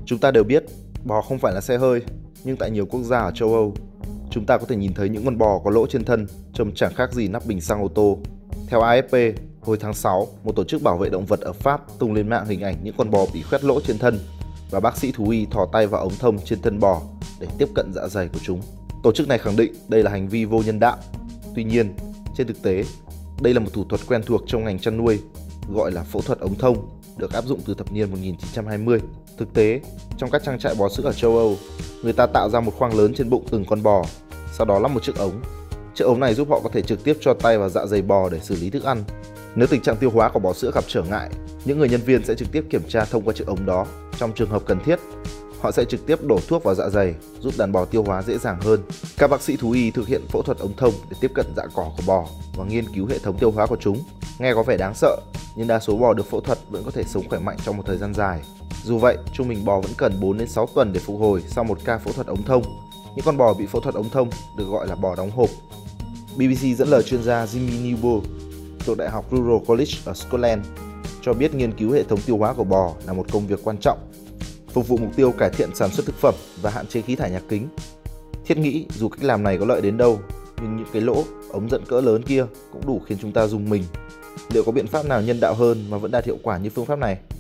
Chúng ta đều biết bò không phải là xe hơi, nhưng tại nhiều quốc gia ở châu Âu, chúng ta có thể nhìn thấy những con bò có lỗ trên thân trông chẳng khác gì nắp bình xăng ô tô. Theo AFP, hồi tháng 6, một tổ chức bảo vệ động vật ở Pháp tung lên mạng hình ảnh những con bò bị khoét lỗ trên thân và bác sĩ thú y thò tay vào ống thông trên thân bò để tiếp cận dạ dày của chúng. Tổ chức này khẳng định đây là hành vi vô nhân đạo. Tuy nhiên, trên thực tế, đây là một thủ thuật quen thuộc trong ngành chăn nuôi, gọi là phẫu thuật ống thông, được áp dụng từ thập niên 1920. Thực tế, trong các trang trại bò sữa ở châu Âu, người ta tạo ra một khoang lớn trên bụng từng con bò, sau đó lắp một chiếc ống. Chiếc ống này giúp họ có thể trực tiếp cho tay vào dạ dày bò để xử lý thức ăn. Nếu tình trạng tiêu hóa của bò sữa gặp trở ngại, những người nhân viên sẽ trực tiếp kiểm tra thông qua chiếc ống đó. Trong trường hợp cần thiết, họ sẽ trực tiếp đổ thuốc vào dạ dày, giúp đàn bò tiêu hóa dễ dàng hơn. Các bác sĩ thú y thực hiện phẫu thuật ống thông để tiếp cận dạ cỏ của bò và nghiên cứu hệ thống tiêu hóa của chúng. Nghe có vẻ đáng sợ, nhưng đa số bò được phẫu thuật vẫn có thể sống khỏe mạnh trong một thời gian dài. Dù vậy, trung bình bò vẫn cần 4 đến 6 tuần để phục hồi sau một ca phẫu thuật ống thông. Những con bò bị phẫu thuật ống thông được gọi là bò đóng hộp. BBC dẫn lời chuyên gia Jimmy Newbold thuộc Đại học Rural College ở Scotland cho biết nghiên cứu hệ thống tiêu hóa của bò là một công việc quan trọng, phục vụ mục tiêu cải thiện sản xuất thực phẩm và hạn chế khí thải nhà kính. Thiết nghĩ dù cách làm này có lợi đến đâu, nhưng những cái lỗ, ống dẫn cỡ lớn kia cũng đủ khiến chúng ta rùng mình. Liệu có biện pháp nào nhân đạo hơn mà vẫn đạt hiệu quả như phương pháp này?